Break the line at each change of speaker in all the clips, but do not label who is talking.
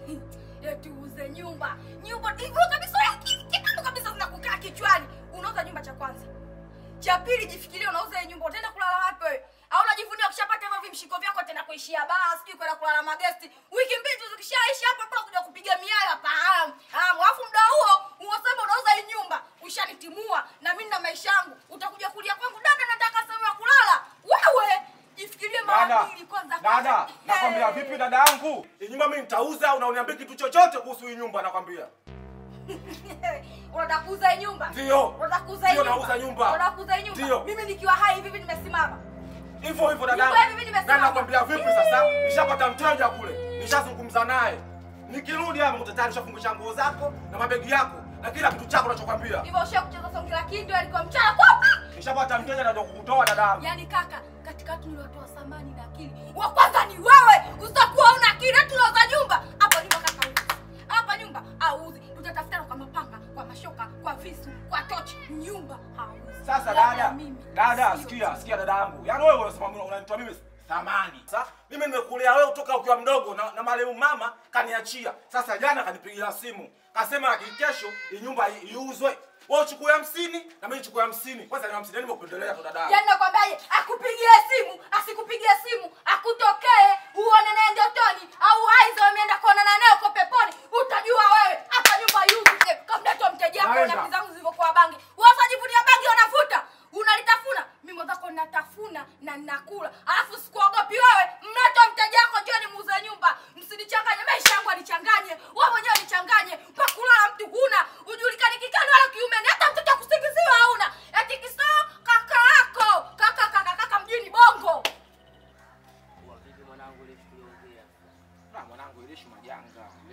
Eti uuze nyumba. Nyumba hivyo kabisa kitu kabisa zinakukaa kichwani. Unauza nyumba cha kwanza. Cha pili jifikirie unauza nyumba utaenda kulala wapi wewe? Au unajivunia ukishapata hivyo vimshiko vyako tena kuishia baa, sijui kwenda kulala magesti. Wiki mbili tu zikishaisha hapo hapo kuja kupiga miaya hapa. Alafu muda huo unasema unauza hii nyumba, ushanitimua na mimi na maisha yangu. Utakuja kulia kwangu dada nataka sehemu ya kulala. Wewe jifikirie mara mbili kwanza.
Dada, nakwambia vipi dada yangu? Hii nyumba mimi nitauza, unaoniambia kitu chochote kuhusu hii nyumba nakwambia.
Unataka kuuza nyumba?
Ndio.
Unataka kuuza nyumba?
Ndio nauza nyumba.
Unataka kuuza nyumba?
Ndio.
Mimi nikiwa hai hivi nimesimama.
Hivyo dada. Na nakwambia vipi sasa? Nishapata mteja kule. Nishazungumza naye. Nikirudi hapa utatari nishafungisha nguo zako na mabegi yako na kila kitu chako unachokwambia.
Hivyo ushakucheza songi la kindo alikuwa mchana kwapa.
Nishapata mteja na ndio kukutoa dada yangu.
Yaani kaka, katika watu niliotoa samani na akili. Wa kwanza ni wewe. Usitakuwa una akili tunauza nyumba. Hapa nyumba kaka huuzi. Hapa nyumba auzi. Tutatafutana kwa mapanga, kwa mashoka, kwa visu, kwa tochi. Nyumba hauzi.
Sasa dada, sikia dada yangu. Yaani wewe unasema unanitoa mimi thamani. Sasa mimi nimekulea wewe kutoka ukiwa mdogo na marehemu mama kaniachia. Sasa jana kanipigia simu. Kasema kesho hii nyumba iuzwe. Wewe uchukue 50 na mimi nichukue 50. Kwanza ni 50 nimekupendelea tu dada.
Yaani nakwambiaje, akupigie simu, asikupigie simu, akutokee uone naye ndotoni au aizo ameenda kuonana naye uko peponi, utajua wewe hapa nyumba yuzi kamleto mteja wako na pizangu zilivyokuwa bangi. Wewe unajivunia bangi unafuta, unalitafuna, mimi mwenzako ninatafuna na ninakula. Alafu sikuogopi wewe, mleto mteja wako njoo nimuuze nyumba. Msinichanganye maisha yangu anichanganye. Wewe mwenyewe nichanganye. Pakulala mtu huna, ujulikani kikani wala kiume, hata mtoto kusingiziwa hauna. Eti kisa kaka yako, kaka mjini Bongo.
Kwa vipi mwanangu ile tuliongea?
Na mwanangu ile majanga.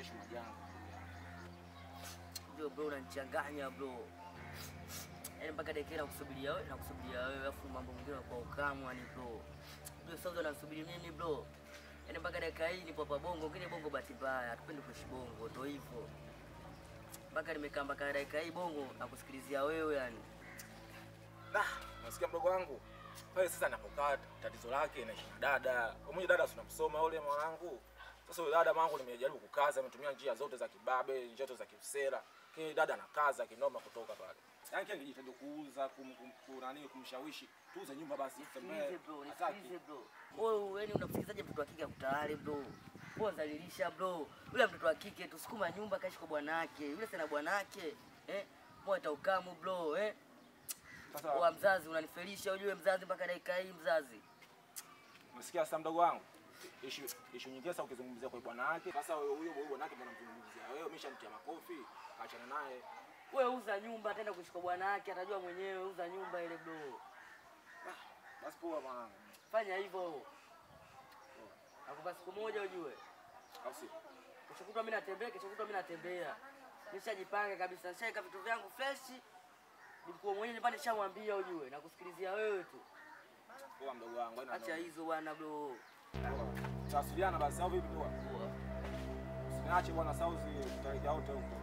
Bro unanichanganya bro. Yaani mpaka dakika nakusubiria wewe, afu mambo mengine kwa ukamu ni bro. Ndio sasa unasubiri mimi bro. Yaani mpaka dakika hii nipo hapa Bongo, ngine Bongo bahati mbaya, hatupendi kuishi Bongo, ndio hivyo. Mpaka nimekaa mpaka dakika hii Bongo nakusikilizia wewe yani.
Nasikia mdogo wangu. Pale sasa napokaa tatizo lake na dada. Mmoja dada tunamsoma yule mwanangu. Sasa yule dada mwanangu nimejaribu kukaza, ametumia njia zote za kibabe, njia zote za kiusera. Kile dada anakaza kinoma kutoka pale. Yaani kile kijitahidi kuuza kumshawishi tuuze nyumba basi
Nisikilize bro. Wewe yani unafikizaje mtoto wa kike akutawale bro? Wewe zalilisha bro. Yule mtoto wa kike tusukuma nyumba kaishi kwa bwanake. Yule sana bwanake. Moyo taukamu bro, Sasa wa mzazi unanifelisha ujue mzazi mpaka dakika hii mzazi.
Umesikia sasa mdogo wangu? Ishu nyingine sasa ukizungumzia kwa bwana wake. Sasa huyo bwanake bwana mzungumzia. Wewe umeshamtia makofi, kaachana naye.
Wewe uza nyumba tena kushika bwana wake, atajua mwenyewe uza nyumba ile bro.
Basi poa mwanangu.
Fanya hivyo. Nakupa siku moja ujue.
Au si?
Kesho kutwa mimi natembea, Nishajipanga kabisa, nishaweka vitu vyangu fresh. Nilikuwa mwenyewe nipande nishamwambia ujue, nakusikilizia wewe tu.
Poa mdogo wangu.
Acha hizo bwana bro.
Tasiliana basi au vipi poa? Usiniache bwana Sauzi tutaija wote huko.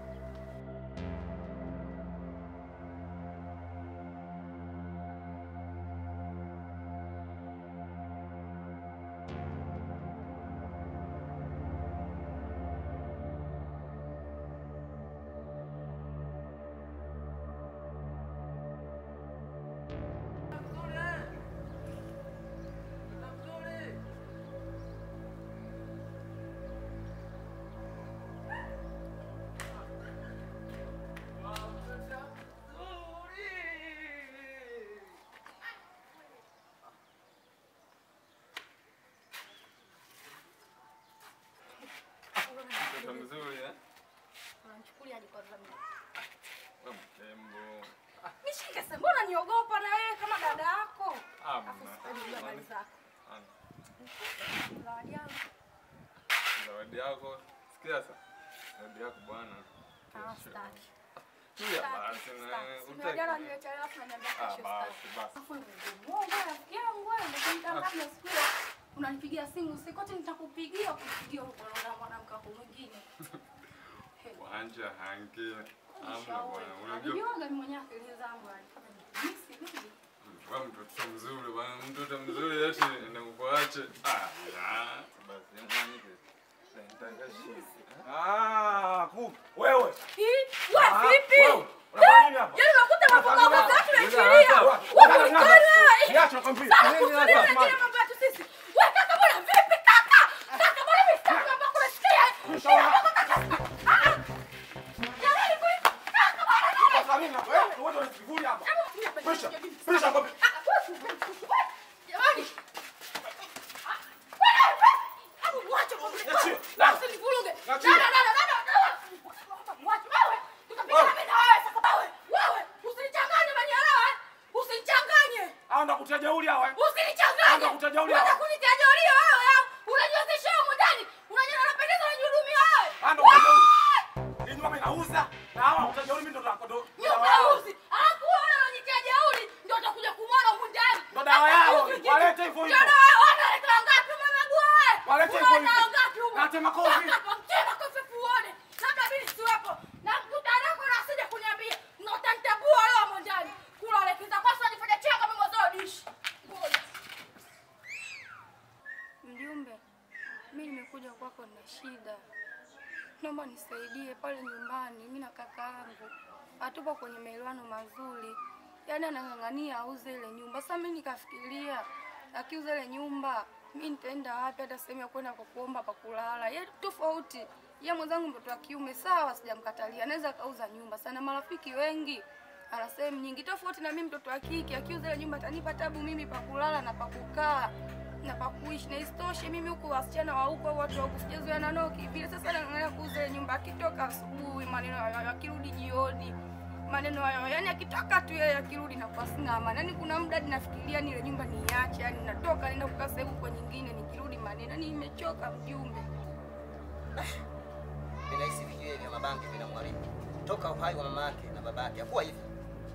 Mzuri
Unanichukulia hadi kwa dhambi.
wewe mtembo.
Nishike sasa, mbona niogopa na wewe kama dada yako?
Hamna.
Habari zako. Zawadi yangu.
Zawadi yako. Sikia sasa. Zawadi yako bwana.
Staki.
Tuya basi na
Unajana niletea alafu na niambia kesho staki.
basi.
Afu wewe rafiki yangu wewe ndio siku unanipigia simu usikote nitakupigia huko na mwanamke wako mwingine.
Wanja hangi. Amna bwana. Unajua
Unajua ni mwenye akili zangu yani. Mimi
wewe mtoto mzuri bwana, mtoto mzuri eti nakuache. Basi mwanike.
Kumbe wewe.
Wewe vipi?
Wewe unafanya nini hapa?
Yaani unakuta mambo watu tunaingilia. Wewe unaona?
Niache nakwambia.
Mambo yetu sisi. Wewe kaka bwana vipi kaka? Kaka bwana mimi sitaki mambo kunisikia. Jamani kwa kaka bwana.
Kwa nini hapa? Wewe unanisikivuli hapa. Pisha kwa.
Jamani. Wacha kwa mimi. Lazima nivuruge.
Anda kutajauli hawa.
Usinichanganye.
Anda kutajauli hawa.
Unataka kunitajauli wewe? Unajiozesha huko ndani. Unajua unapendeza na judumia wewe.
Anda kutajauli. Ni nyumba inauza na hawa kutajauli mimi ndo ndo.
Nyumbauzi. Alafu wewe unanitajauli ndio utakuja kumwona huko ndani.
Ndo dawa yao. Walete hivyo hivyo.
Ndio dawa yao. Wanaleta ngapi mama wewe?
Walete hivyo hivyo.
Ngapi huko?
Na tema kofi.
Tema kofi kuone. Labda mimi siwepo. Na mkutano wako unasije kuniambia. Unatantabua leo hapo ndani. Kula lekiza kwa sababu nifanye changa mimi mwanzo dishi.
Mjumbe, mimi nimekuja kwako na shida. Naomba nisaidie pale nyumbani. Mimi na kaka yangu hatupo kwenye maelewano mazuri. Yaani anang'ang'ania auze ile nyumba. Sasa mimi nikafikiria akiuza ile nyumba, mimi nitaenda wapi hata sehemu ya kwenda kwa kuomba pa kulala. Yeye tofauti. Yeye mwenzangu mtoto wa kiume sawa sijamkatalia. Anaweza kauza nyumba. Sana marafiki wengi. Ana sehemu nyingi tofauti na mimi mtoto wa kike. Akiuza ile nyumba atanipa tabu mimi pa kulala na pa kukaa. Na pa kuishi na isitoshe mimi huko wasichana wa huko watu wa kusijazoeana nao kivile. Sasa naangalia kuuza nyumba akitoka asubuhi maneno hayo akirudi jioni maneno hayo yani akitoka tu yeye akirudi na kwa sina amani. Yani kuna muda ninafikiria ile nyumba niache yani natoka naenda kukaa sehemu kwa nyingine nikirudi maneno yani nimechoka mjumbe.
Ninahisi vijue vya mabangi vinamharibu toka uhai wa mama yake na baba yake. Hakuwa hivi.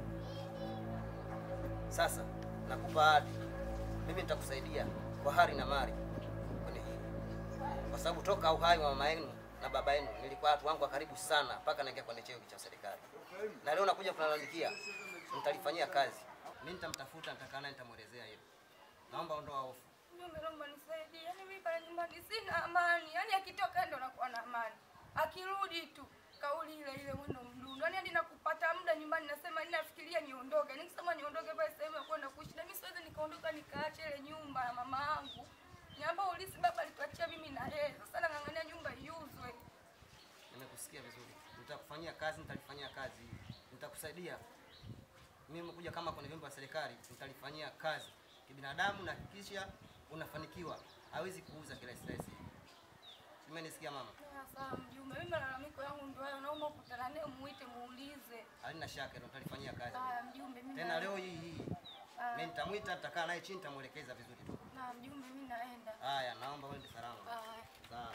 Sasa nakupa ahadi. Mimi nitakusaidia kwa hari na mali kwenye hili. Kwa sababu toka uhai wa mama yenu na baba yenu nilikuwa watu wangu wa karibu sana mpaka naingia kwenye cheo cha serikali. Na leo nakuja kulalamikia, nitalifanyia kazi. Mimi nitamtafuta, nitakaa naye nitamuelezea hilo. Naomba ondoa hofu.
Mjumbe naomba nisaidie. Yani mimi pale nyumbani sina amani. Yani akitoka ndio nakuwa na amani. Akirudi tu kauli ile ile mwendo mdundo. Yani hadi nakupata muda nyumbani nasema ninafikiria niondoke. Nikisema niondoke pale sehemu ya kwenda kuishi. Na mimi siwezi nikaondoka nikaacha ile nyumba ya mama yangu. Ni ambao ulisi baba alituachia mimi na yeye. Sasa nang'ang'ania nyumba iuzwe.
Nimekusikia vizuri. Nitakufanyia kazi, nitalifanyia kazi. Nitakusaidia. Mimi nimekuja kama kwenye vyombo vya serikali, nitalifanyia kazi. Kibinadamu na hakikisha unafanikiwa. Hawezi kuuza kila stress. Umenisikia mama?
Sawa mjumbe. Mimi malalamiko yangu ndio hayo. Naomba ukutana naye muite muulize.
Halina shaka ndio nitalifanyia kazi.
Sawa mjumbe mimi.
Tena leo hii. Mimi nitamuita, nitakaa naye chini, nitamuelekeza vizuri tu.
Na mjumbe mimi naenda.
Haya, naomba uende salama. Sawa.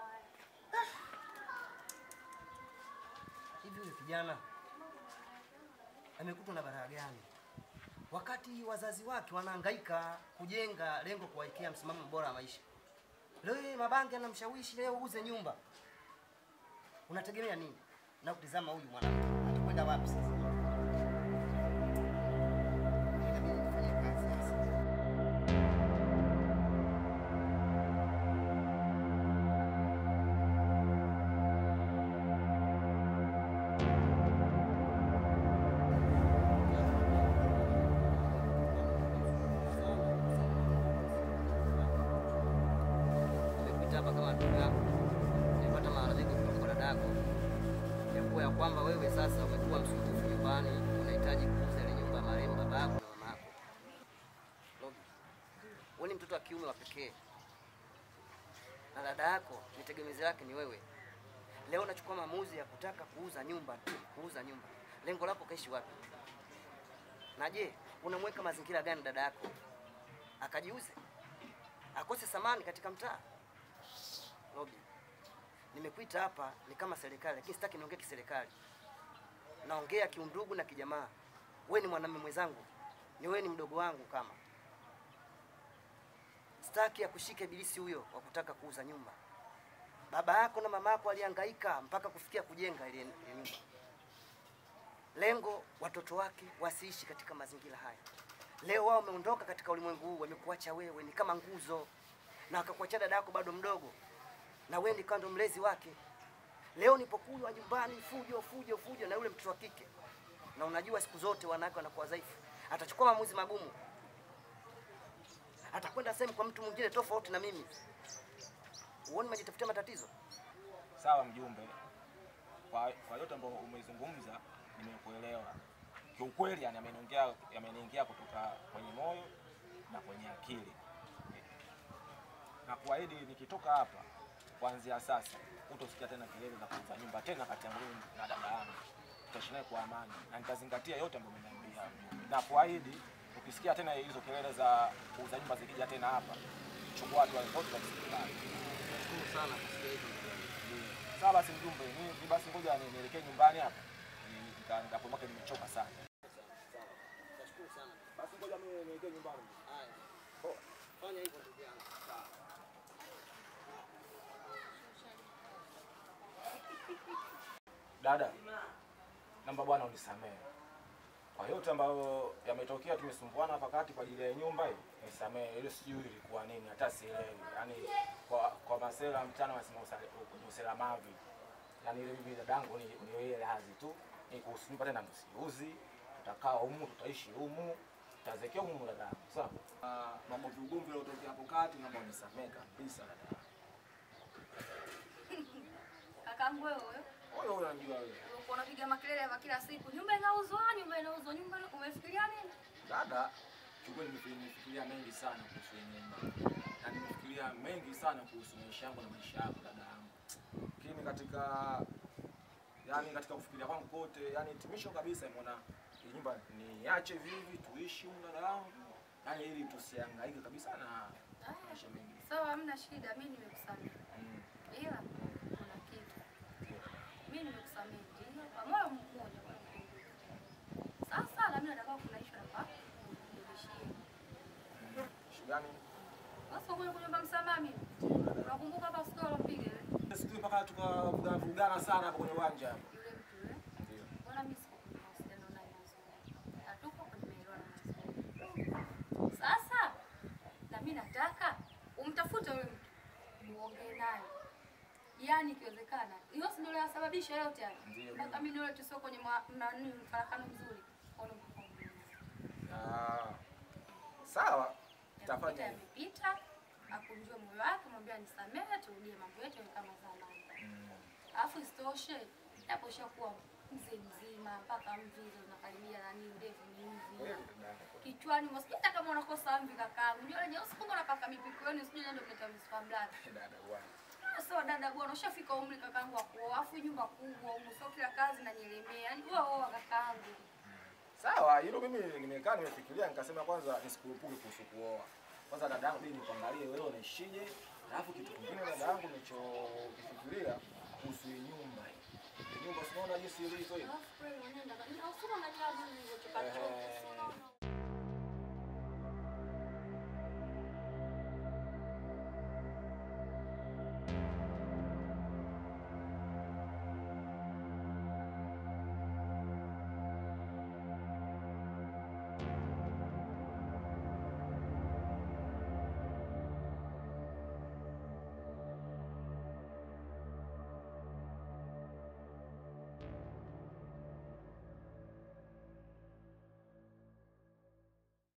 Hivi yule kijana amekutwa na balaa gani? Wakati wazazi wake wanahangaika kujenga lengo kuwaikia msimamo bora wa maisha. Leo yeye mabangi anamshawishi leo uuze nyumba. Unategemea nini? Na kutizama huyu mwanamke atakwenda wapi sasa? Hapa kama ndugu yako nilipata malalamiko kutoka kwa dadako ya kwamba wewe sasa umekuwa msumbufu nyumbani, unahitaji kuuza ile nyumba marehemu baba yako na mama yako. Wewe ni mtoto wa kiume wa pekee na dada yako ni tegemezi lake ni wewe. Leo unachukua maamuzi ya kutaka kuuza nyumba tu, kuuza nyumba. Lengo lako kaishi wapi? Na je, unamweka mazingira gani dada yako akajiuze akose samani katika mtaa? Robi, nimekuita hapa ni kama serikali, lakini sitaki niongee kiserikali. Naongea kiundugu na kijamaa. Wewe ni mwanamume mwenzangu, ni wewe ni mdogo wangu kama. Sitaki akushike ibilisi huyo wa kutaka kuuza nyumba. Baba yako na mama yako walihangaika mpaka kufikia kujenga ile nyumba. Lengo watoto wake wasiishi katika mazingira haya. Leo wao wameondoka katika ulimwengu huu, wamekuacha wewe ni kama nguzo. Na akakuacha dada yako bado mdogo. na wewe ndio ndo mlezi wake. Leo nipokuwa nyumbani fujo na yule mtoto wa kike. Na unajua siku zote wanawake wanakuwa dhaifu. Atachukua maamuzi magumu. Atakwenda sehemu kwa mtu mwingine tofauti na mimi. Uone majitafutia matatizo.
Sawa mjumbe. Kwa yote ambayo umezungumza nimekuelewa. Kiukweli yani yameniingia kutoka kwenye moyo na kwenye akili. Na kuahidi nikitoka hapa kuanzia sasa utosikia tena kelele za kuuza nyumba tena kati yangu na dada yangu. Tutaishi naye kwa amani na nitazingatia yote ambayo umeniambia. Na kuahidi ukisikia tena hizo kelele za kuuza nyumba zikija tena hapa, chukua watu wote wa serikali.
Nashukuru sana kusikia hivyo.
Sawa basi mjumbe, ni basi ngoja nielekee nyumbani hapa. Nikapomoka nimechoka sana.
Sawa. Nashukuru sana.
Basi ngoja mimi nielekee nyumbani.
Haya. Fanya hivyo ndugu yangu. Sawa.
Dada, naomba bwana unisamehe. Kwa yote ambayo yametokea tumesumbuana hapa kati kwa ajili ya nyumba hii, nisamehe. Ile sijui ilikuwa nini hata sielewi. Yaani kwa masela mchana wasema usela mavi. Yaani ile bibi dadangu ni yeye lazi tu. Ni kuhusu nyumba tena msiuzi. Tutakaa humu, tutaishi humu. Tazekea humu dadangu. Sawa? Mambo vigumvi yalotokea hapo kati naomba unisamehe kabisa dada.
Kakaangu wewe.
Wewe unajua wewe.
Unapiga makelele hapa kila siku. Nyumba inauzwa, nyumba umefikiria nini?
Dada, chukua nimefikiria mengi sana kuhusu nyumba. Na nimefikiria mengi sana kuhusu maisha yangu na maisha yako dada yangu. Lakini katika kufikiria kwangu kote, yani timisho kabisa nimeona hii nyumba niache vivi tuishi huko dada yangu. Yani ili tusihangaike kabisa na maisha mengi.
Sawa, hamna shida, mimi nimekusamehe. Ila kuna kitu. Mimi nimekusamehe ndio kwa moyo mmoja kwa kukumbuka. Sasa na mimi nataka kunaishwa hapa.
Gani?
Sasa wewe kunyomba msamaha mimi. Unakumbuka hapa siku ulipiga ile?
Siku mpaka tukavugana sana hapo kwenye uwanja hapo.
Yule mtu ndio. Mbona mimi sikuwasiliana naye mwanzo? Hatuko kwenye maelewano mwanzo. Sasa na mimi nataka umtafute yule mtu. Muongee naye. Yaani ikiwezekana. Hiyo si ndio inasababisha yote haya. Mpaka mimi ndio tusio kwenye mfarakano mzuri.
Sawa. Tafanya
Amepita, akunjue moyo wake, mwambie nisamehe, turudie mambo yetu kama zamani. Alafu isitoshe, hapo shakuwa mzee mzima mpaka mvi hizo zinakaribia nani ndevu ni hivi. Kichwani msikia kama unakosa mvi kakaangu. Ndio lenye usikungo unapaka mipiko yenu usije ndio mleta msifa mlaki.
dada bwana.
Sio dada bwana, ushafika umri kakaangu wa kuoa, afu nyumba kubwa, sio kila kazi na nielemea. Yaani wewe kakaangu.
Sawa, hilo mimi nimekaa nimefikiria nikasema kwanza nisikurupuke kuhusu kuoa. Kwanza dadangu mimi nikwambalie wewe unaishije? Alafu kitu kingine dadangu nilichokifikiria kuhusu nyumba hii. Nyumba unaona jinsi ilivyo hivi.
Alafu kweli unaenda. Usura na jabu nilizochukua.